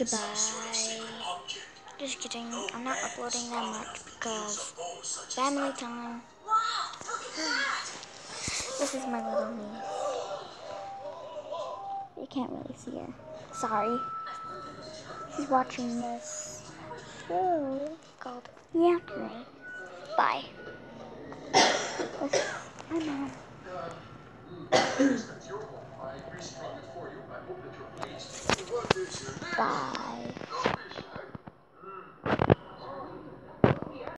Goodbye. Just kidding. I'm not uploading that much because family time. This is my little niece. You can't really see her. Sorry. She's watching this show called Yankee. Bye. My mom. Bye.